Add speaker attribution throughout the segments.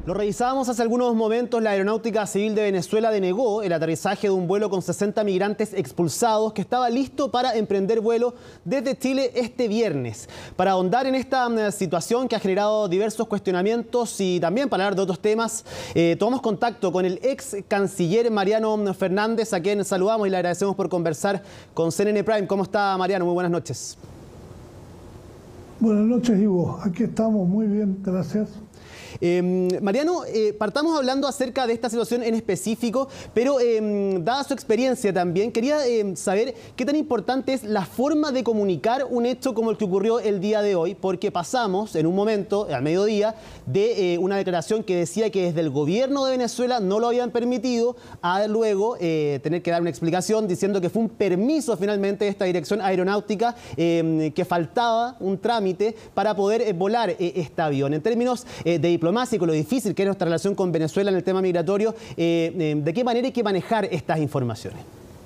Speaker 1: Lo revisábamos hace algunos momentos. La Aeronáutica Civil de Venezuela denegó el aterrizaje de un vuelo con 60 migrantes expulsados que estaba listo para emprender vuelo desde Chile este viernes. Para ahondar en esta situación que ha generado diversos cuestionamientos y también para hablar de otros temas, tomamos contacto con el ex canciller Mariano Fernández, a quien saludamos y le agradecemos por conversar con CNN Prime. ¿Cómo está, Mariano? Muy buenas noches.
Speaker 2: Buenas noches, Ivo. Aquí estamos muy bien, gracias.
Speaker 1: Mariano, partamos hablando acerca de esta situación en específico, pero dada su experiencia también, quería saber qué tan importante es la forma de comunicar un hecho como el que ocurrió el día de hoy, porque pasamos en un momento, al mediodía, de una declaración que decía que desde el gobierno de Venezuela no lo habían permitido, a luego tener que dar una explicación diciendo que fue un permiso finalmente de esta dirección aeronáutica, que faltaba un trámite para poder volar este avión. En términos de diplomático, lo difícil que es nuestra relación con Venezuela en el tema migratorio, ¿de qué manera hay que manejar estas informaciones?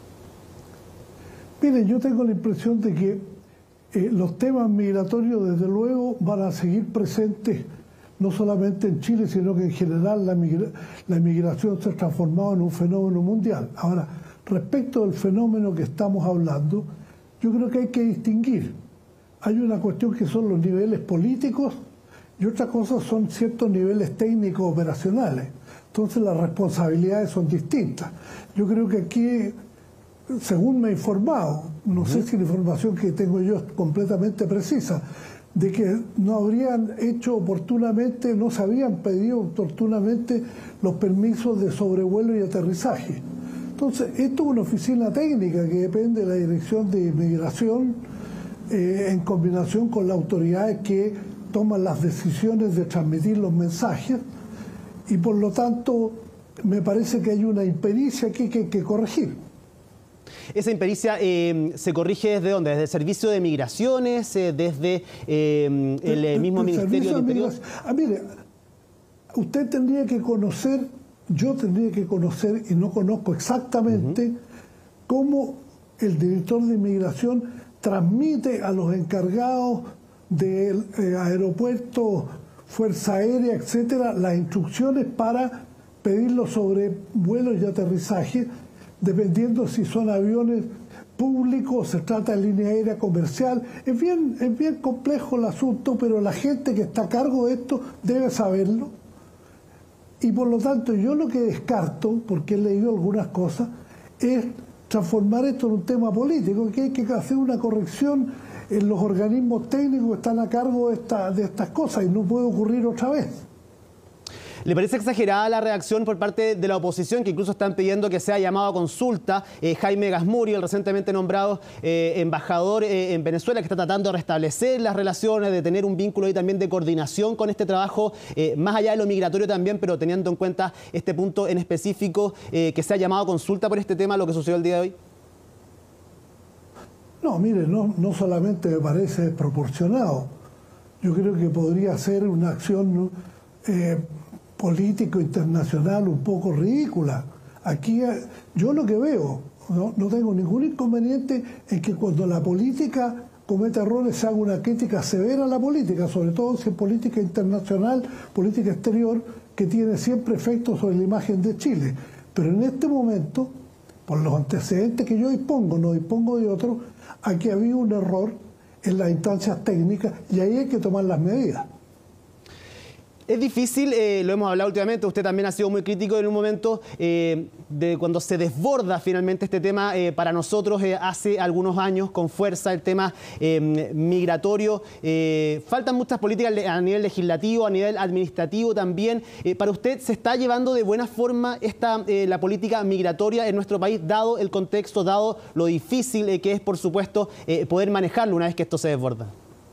Speaker 2: Miren, yo tengo la impresión de que los temas migratorios, desde luego, van a seguir presentes, no solamente en Chile, sino que en general la migración se ha transformado en un fenómeno mundial. Ahora, respecto del fenómeno que estamos hablando, yo creo que hay que distinguir. Hay una cuestión que son los niveles políticos, y otra cosa son ciertos niveles técnicos operacionales. Entonces las responsabilidades son distintas. Yo creo que aquí, según me he informado, no sé si la información que tengo yo es completamente precisa, de que no habrían hecho oportunamente, no se habían pedido oportunamente los permisos de sobrevuelo y aterrizaje. Entonces, esto es una oficina técnica que depende de la Dirección de Inmigración, en combinación con las autoridades que toman las decisiones de transmitir los mensajes, y por lo tanto me parece que hay una impericia aquí que hay que corregir.
Speaker 1: ¿Esa impericia se corrige desde dónde? ¿Desde el Servicio de Migraciones? ¿Desde el mismo Ministerio del Interior?
Speaker 2: Mire, usted tendría que conocer, yo tendría que conocer, y no conozco exactamente cómo el director de Inmigración transmite a los encargados del aeropuerto, Fuerza Aérea, etcétera, las instrucciones para pedir los sobrevuelos y aterrizajes, dependiendo si son aviones públicos, se trata de línea aérea comercial. Es bien complejo el asunto, pero la gente que está a cargo de esto debe saberlo. Y por lo tanto, yo lo que descarto, porque he leído algunas cosas, es transformar esto en un tema político, que hay que hacer una corrección en los organismos técnicos que están a cargo de estas cosas, y no puede ocurrir otra vez.
Speaker 1: ¿Le parece exagerada la reacción por parte de la oposición, que incluso están pidiendo que sea llamado a consulta Jaime Gazmuri, el recientemente nombrado embajador en Venezuela, que está tratando de restablecer las relaciones, de tener un vínculo ahí también de coordinación con este trabajo, más allá de lo migratorio también, pero teniendo en cuenta este punto en específico, que sea llamado a consulta por este tema, lo que sucedió el día de hoy?
Speaker 2: No, mire, no solamente me parece desproporcionado, yo creo que podría ser una acción político internacional un poco ridícula. Aquí yo lo que veo, no tengo ningún inconveniente en que cuando la política comete errores se haga una crítica severa a la política, sobre todo si es política internacional, política exterior, que tiene siempre efectos sobre la imagen de Chile. Pero en este momento, por los antecedentes que yo dispongo, no dispongo de otros, aquí había un error en las instancias técnicas y ahí hay que tomar las medidas.
Speaker 1: Es difícil, lo hemos hablado últimamente, usted también ha sido muy crítico en un momento de cuando se desborda finalmente este tema para nosotros hace algunos años con fuerza, el tema migratorio. Faltan muchas políticas a nivel legislativo, a nivel administrativo también. ¿Para usted se está llevando de buena forma la política migratoria en nuestro país, dado el contexto, dado lo difícil que es, por supuesto, poder manejarlo una vez que esto se desborda?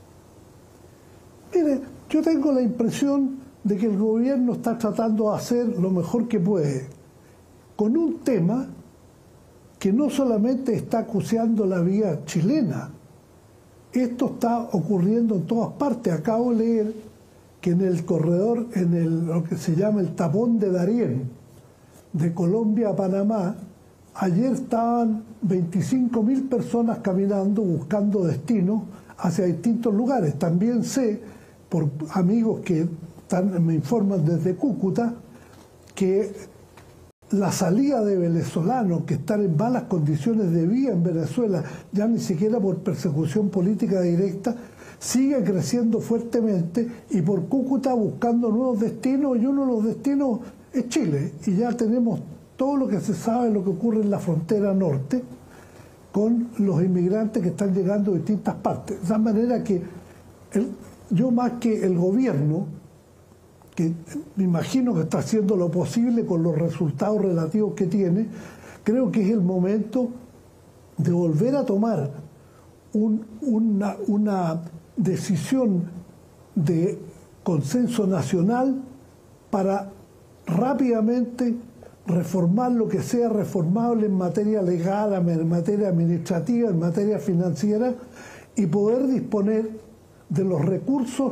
Speaker 2: Mire, yo tengo la impresión de que el gobierno está tratando de hacer lo mejor que puede, con un tema que no solamente está acuciando la vía chilena, esto está ocurriendo en todas partes. Acabo de leer que en el corredor, lo que se llama el tapón de Darién, de Colombia a Panamá, ayer estaban 25.000 personas caminando, buscando destino hacia distintos lugares. También sé, por amigos que me informan desde Cúcuta que la salida de venezolanos que están en malas condiciones de vida en Venezuela, ya ni siquiera por persecución política directa, sigue creciendo fuertemente, y por Cúcuta buscando nuevos destinos, y uno de los destinos es Chile, y ya tenemos todo lo que se sabe de lo que ocurre en la frontera norte con los inmigrantes que están llegando de distintas partes. De tal manera que yo, más que el gobierno, que me imagino que está haciendo lo posible con los resultados relativos que tiene, creo que es el momento de volver a tomar una decisión de consenso nacional para rápidamente reformar lo que sea reformable en materia legal, en materia administrativa, en materia financiera, y poder disponer de los recursos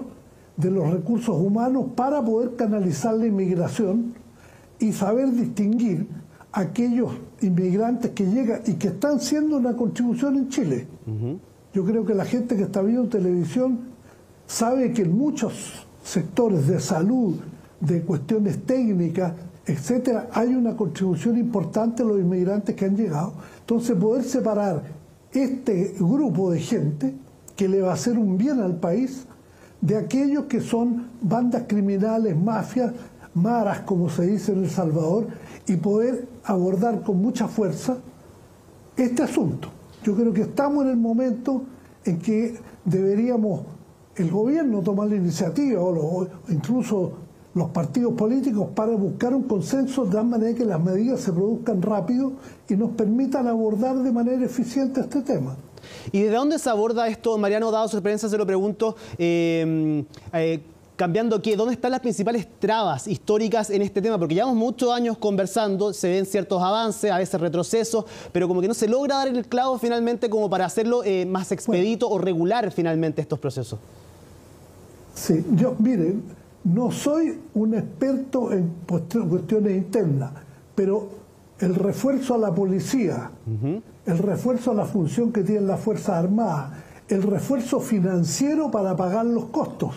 Speaker 2: humanos para poder canalizar la inmigración y saber distinguir a aquellos inmigrantes que llegan y que están haciendo una contribución en Chile. Yo creo que la gente que está viendo televisión sabe que en muchos sectores de salud, de cuestiones técnicas, etcétera, hay una contribución importante de los inmigrantes que han llegado. Entonces, poder separar este grupo de gente que le va a hacer un bien al país de aquellos que son bandas criminales, mafias, maras, como se dice en El Salvador, y poder abordar con mucha fuerza este asunto. Yo creo que estamos en el momento en que deberíamos el gobierno tomar la iniciativa, o incluso los partidos políticos, para buscar un consenso de tal manera que las medidas se produzcan rápido y nos permitan abordar de manera eficiente este tema.
Speaker 1: ¿Y desde dónde se aborda esto, Mariano? Dado su experiencia, se lo pregunto, cambiando qué, ¿dónde están las principales trabas históricas en este tema? Porque llevamos muchos años conversando, se ven ciertos avances, a veces retrocesos, pero como que no se logra dar el clavo finalmente como para hacerlo más expedito o regular finalmente estos procesos.
Speaker 2: Sí, yo, miren, no soy un experto en cuestiones internas, pero el refuerzo a la policía, el refuerzo a la función que tienen las Fuerzas Armadas, el refuerzo financiero para pagar los costos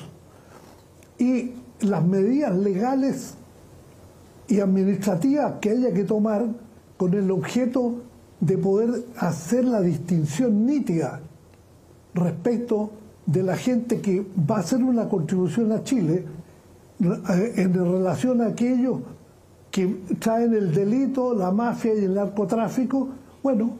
Speaker 2: y las medidas legales y administrativas que haya que tomar con el objeto de poder hacer la distinción nítida respecto de la gente que va a hacer una contribución a Chile en relación a aquellos que traen el delito, la mafia y el narcotráfico. Bueno,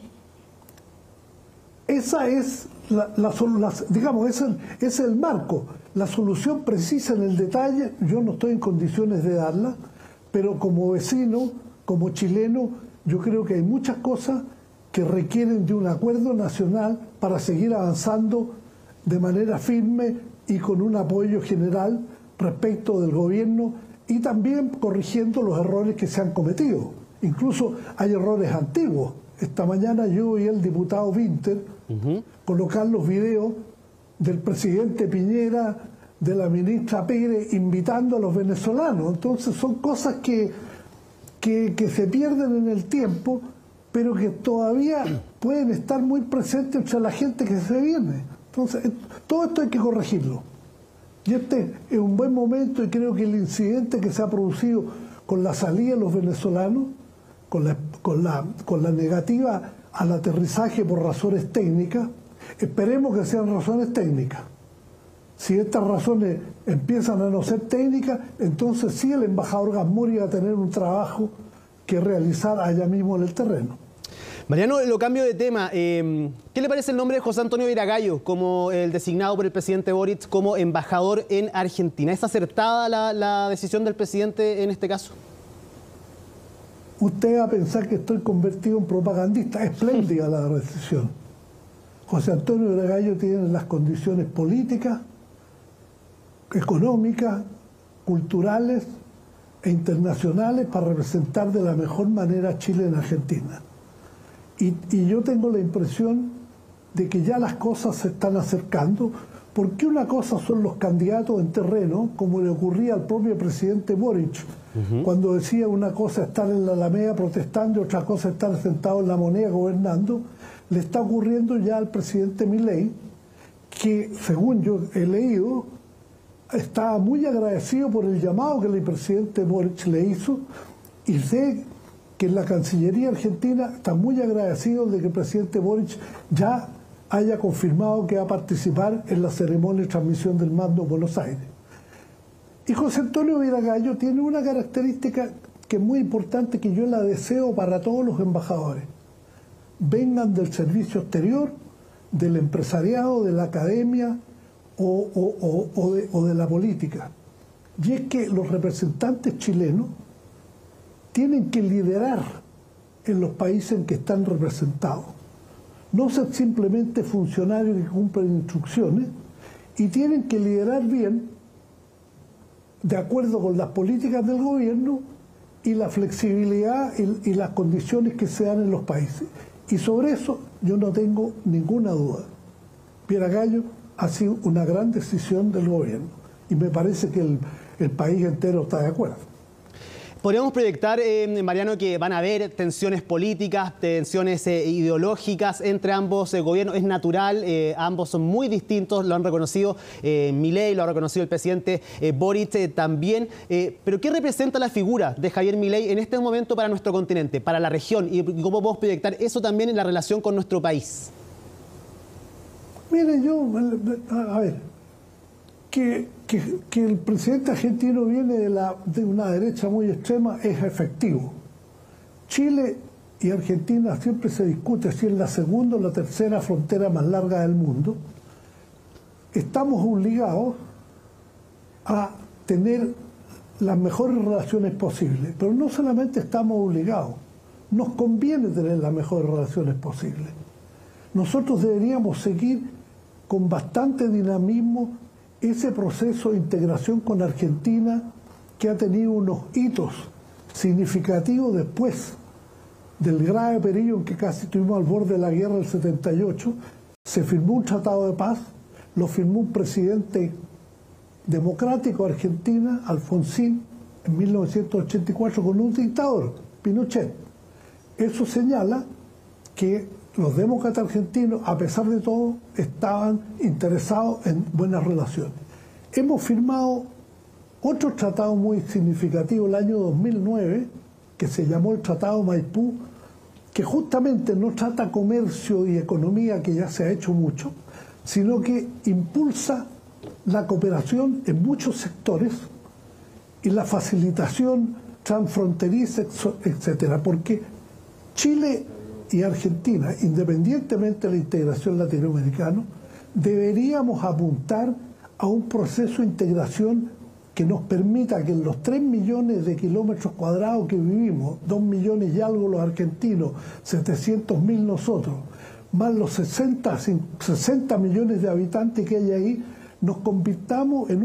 Speaker 2: esa es digamos, ese es el marco. La solución precisa en el detalle, yo no estoy en condiciones de darla, pero como vecino, como chileno, yo creo que hay muchas cosas que requieren de un acuerdo nacional para seguir avanzando de manera firme y con un apoyo general respecto del gobierno, y también corrigiendo los errores que se han cometido. Incluso hay errores antiguos. Esta mañana yo y el diputado Winter colocar los videos del presidente Piñera, de la ministra Pérez, invitando a los venezolanos. Entonces son cosas que se pierden en el tiempo, pero que todavía pueden estar muy presentes entre la gente que se viene. Entonces, todo esto hay que corregirlo. Y este es un buen momento, y creo que el incidente que se ha producido con la salida de los venezolanos, con la negativa al aterrizaje por razones técnicas, esperemos que sean razones técnicas. Si estas razones empiezan a no ser técnicas, entonces sí el embajador Gasmuri va a tener un trabajo que realizar allá mismo en el terreno.
Speaker 1: Mariano, lo cambio de tema. ¿Qué le parece el nombre de José Antonio Viragallo como el designado por el presidente Boric como embajador en Argentina? ¿Es acertada la decisión del presidente en este caso?
Speaker 2: Usted va a pensar que estoy convertido en propagandista. Espléndida la decisión. José Antonio Viragallo tiene las condiciones políticas, económicas, culturales e internacionales para representar de la mejor manera a Chile en Argentina. Y yo tengo la impresión de que ya las cosas se están acercando, porque una cosa son los candidatos en terreno, como le ocurría al propio presidente Boric, cuando decía una cosa estar en la Alameda protestando y otra cosa estar sentado en la Moneda gobernando. Le está ocurriendo ya al presidente Milei, que según yo he leído, está muy agradecido por el llamado que el presidente Boric le hizo, y sé que en la Cancillería argentina está muy agradecido de que el presidente Boric ya haya confirmado que va a participar en la ceremonia de transmisión del mando en Buenos Aires. Y José Antonio Viragallo tiene una característica que es muy importante, que yo la deseo para todos los embajadores. Vengan del servicio exterior, del empresariado, de la academia o de la política. Y es que los representantes chilenos tienen que liderar en los países en que están representados. No ser simplemente funcionarios que cumplen instrucciones, y tienen que liderar bien de acuerdo con las políticas del gobierno y la flexibilidad y las condiciones que se dan en los países. Y sobre eso yo no tengo ninguna duda. Viragallo ha sido una gran decisión del gobierno y me parece que el país entero está de acuerdo.
Speaker 1: Podríamos proyectar, Mariano, que van a haber tensiones políticas, tensiones ideológicas entre ambos gobiernos. Es natural, ambos son muy distintos, lo han reconocido Milei, lo ha reconocido el presidente Boric también. Pero ¿qué representa la figura de Javier Milei en este momento para nuestro continente, para la región? ¿Y cómo podemos proyectar eso también en la relación con nuestro país?
Speaker 2: Mire, a ver, que el presidente argentino viene de una derecha muy extrema es efectivo. Chile y Argentina siempre se discute si es la segunda o la tercera frontera más larga del mundo. Estamos obligados a tener las mejores relaciones posibles, pero no solamente estamos obligados, nos conviene tener las mejores relaciones posibles. Nosotros deberíamos seguir con bastante dinamismo ese proceso de integración con Argentina, que ha tenido unos hitos significativos después del grave periodo en que casi estuvimos al borde de la guerra del 78. Se firmó un tratado de paz, lo firmó un presidente democrático de Argentina, Alfonsín, en 1984, con un dictador, Pinochet. Eso señala que los demócratas argentinos, a pesar de todo, estaban interesados en buenas relaciones. Hemos firmado otro tratado muy significativo el año 2009, que se llamó el Tratado Maipú, que justamente no trata comercio y economía, que ya se ha hecho mucho, sino que impulsa la cooperación en muchos sectores y la facilitación transfronteriza, etcétera, porque Chile y Argentina, independientemente de la integración latinoamericana, deberíamos apuntar a un proceso de integración que nos permita que en los 3 millones de kilómetros cuadrados que vivimos, 2 millones y algo los argentinos, 700.000 nosotros, más los 60 millones de habitantes que hay ahí, nos convirtamos en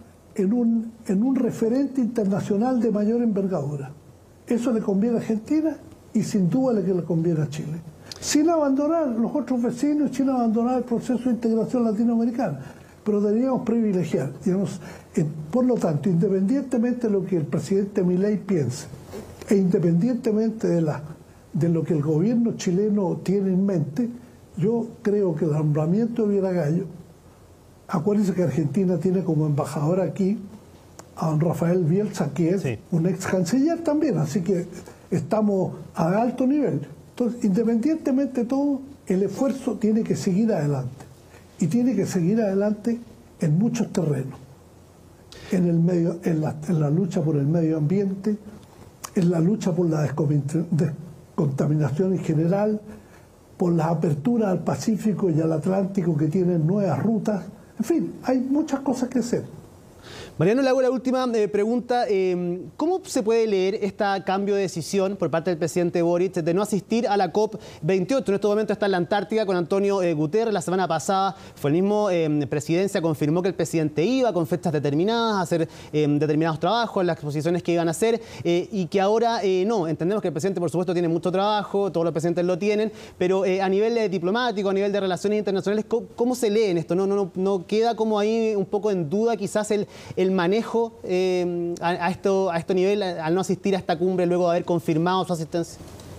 Speaker 2: un referente internacional de mayor envergadura. Eso le conviene a Argentina y sin duda le conviene a Chile. Sin abandonar los otros vecinos, sin abandonar el proceso de integración latinoamericana. Pero deberíamos privilegiar. Digamos, por lo tanto, independientemente de lo que el presidente Milei piense, e independientemente de lo que el gobierno chileno tiene en mente, yo creo que el nombramiento de Viragallo, acuérdense que Argentina tiene como embajador aquí a don Rafael Bielsa, que es un ex canciller también, así que estamos a alto nivel. Entonces, independientemente de todo, el esfuerzo tiene que seguir adelante. Y tiene que seguir adelante en muchos terrenos. En la lucha por el medio ambiente, en la lucha por la descontaminación en general, por las aperturas al Pacífico y al Atlántico que tienen nuevas rutas. En fin, hay muchas cosas que hacer.
Speaker 1: Mariano, le hago la última pregunta. ¿Cómo se puede leer este cambio de decisión por parte del presidente Boric de no asistir a la COP28? En este momento está en la Antártida con Antonio Guterres. La semana pasada fue el mismo presidencia, confirmó que el presidente iba con fechas determinadas a hacer determinados trabajos, las exposiciones que iban a hacer, y que ahora no. Entendemos que el presidente, por supuesto, tiene mucho trabajo, todos los presidentes lo tienen, pero a nivel diplomático, a nivel de relaciones internacionales, ¿cómo se lee en esto? ¿No queda como ahí un poco en duda quizás el manejo a este nivel al no asistir a esta cumbre luego de haber confirmado su asistencia?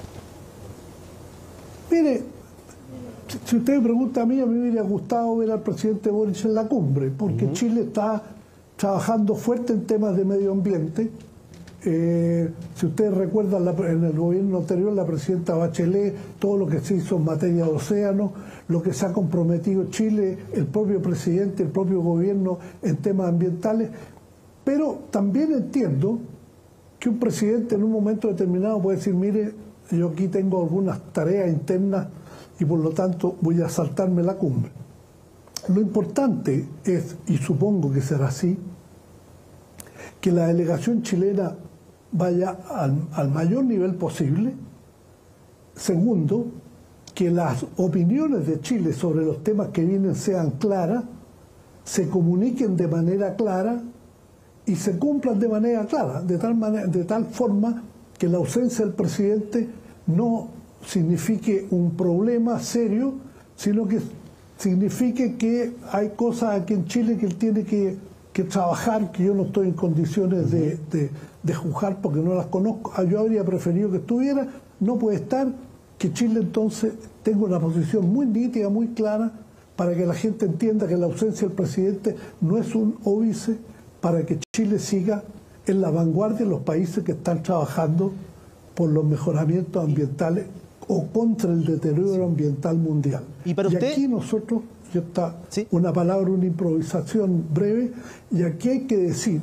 Speaker 2: Mire, si usted me pregunta a mí me hubiera gustado ver al presidente Boric en la cumbre, porque Chile está trabajando fuerte en temas de medio ambiente. Si ustedes recuerdan, en el gobierno anterior, la presidenta Bachelet, todo lo que se hizo en materia de océano, lo que se ha comprometido Chile, el propio presidente, el propio gobierno en temas ambientales. Pero también entiendo que un presidente en un momento determinado puede decir, mire, yo aquí tengo algunas tareas internas y por lo tanto voy a saltarme la cumbre. Lo importante es, y supongo que será así, que la delegación chilena vaya al mayor nivel posible. Segundo, que las opiniones de Chile sobre los temas que vienen sean claras, se comuniquen de manera clara y se cumplan de manera clara, de tal forma que la ausencia del presidente no signifique un problema serio, sino que signifique que hay cosas aquí en Chile que él tiene que trabajar, que yo no estoy en condiciones de juzgar porque no las conozco. Yo habría preferido que estuviera, no puede estar, que Chile entonces tenga una posición muy nítida, muy clara, para que la gente entienda que la ausencia del presidente no es un óbice, para que Chile siga en la vanguardia de los países que están trabajando por los mejoramientos ambientales o contra el deterioro ambiental mundial.
Speaker 1: Y
Speaker 2: aquí nosotros,
Speaker 1: ¿sí?
Speaker 2: Una palabra, una improvisación breve, y aquí hay que decir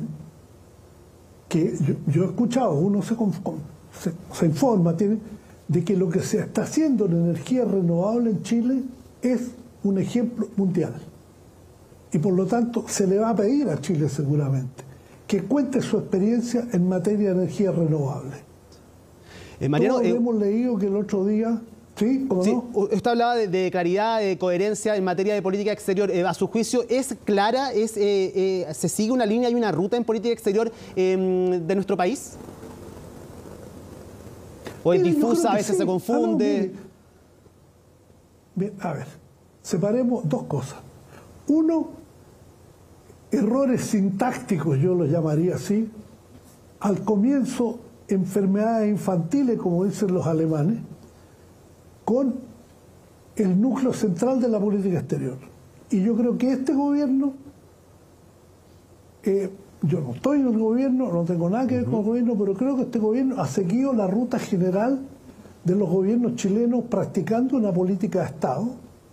Speaker 2: que yo he escuchado, uno se informa, de que lo que se está haciendo en energía renovable en Chile es un ejemplo mundial. Y por lo tanto se le va a pedir a Chile seguramente que cuente su experiencia en materia de energía renovable.
Speaker 1: Mariano,
Speaker 2: todos hemos leído que el otro día... ¿Sí? ¿Cómo
Speaker 1: sí,
Speaker 2: no?
Speaker 1: usted hablaba de claridad, de coherencia en materia de política exterior. A su juicio, ¿es clara? ¿Se sigue una línea y una ruta en política exterior de nuestro país? ¿O es difusa, a veces se confunde?
Speaker 2: Bien, a ver, separemos dos cosas. Uno, errores sintácticos, yo los llamaría así. Al comienzo, enfermedades infantiles, como dicen los alemanes, con el núcleo central de la política exterior. Y yo creo que este gobierno, yo no estoy en el gobierno, no tengo nada que ver con el gobierno, pero creo que este gobierno ha seguido la ruta general de los gobiernos chilenos practicando una política de Estado,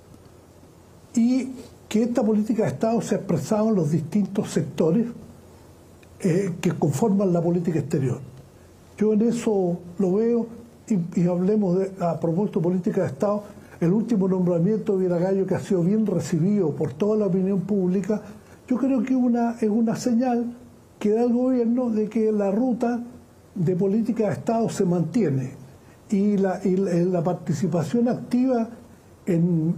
Speaker 2: y que esta política de Estado se ha expresado en los distintos sectores que conforman la política exterior. Yo en eso lo veo. Y hablemos a propósito de política de Estado, el último nombramiento de Viragallo, que ha sido bien recibido por toda la opinión pública, yo creo que es una señal que da el gobierno de que la ruta de política de Estado se mantiene, y la participación activa en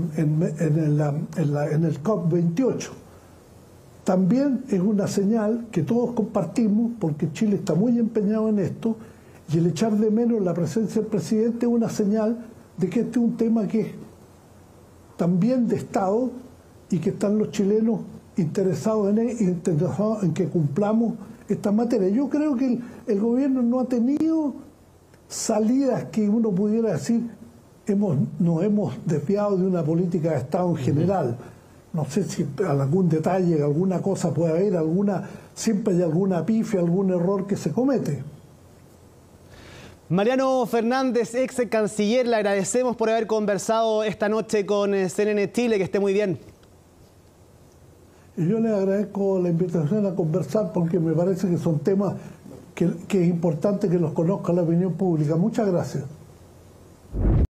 Speaker 2: el COP28 también es una señal que todos compartimos, porque Chile está muy empeñado en esto. Y el echar de menos la presencia del presidente es una señal de que este es un tema que es también de Estado y que están los chilenos interesados en que cumplamos esta materia. Yo creo que el gobierno no ha tenido salidas que uno pudiera decir nos hemos desviado de una política de Estado en general. No sé si algún detalle, alguna cosa puede haber, siempre hay alguna pifia, algún error que se comete.
Speaker 1: Mariano Fernández, ex canciller, le agradecemos por haber conversado esta noche con CNN Chile, que esté muy bien.
Speaker 2: Y yo le agradezco la invitación a conversar, porque me parece que son temas que es importante que los conozca la opinión pública. Muchas gracias.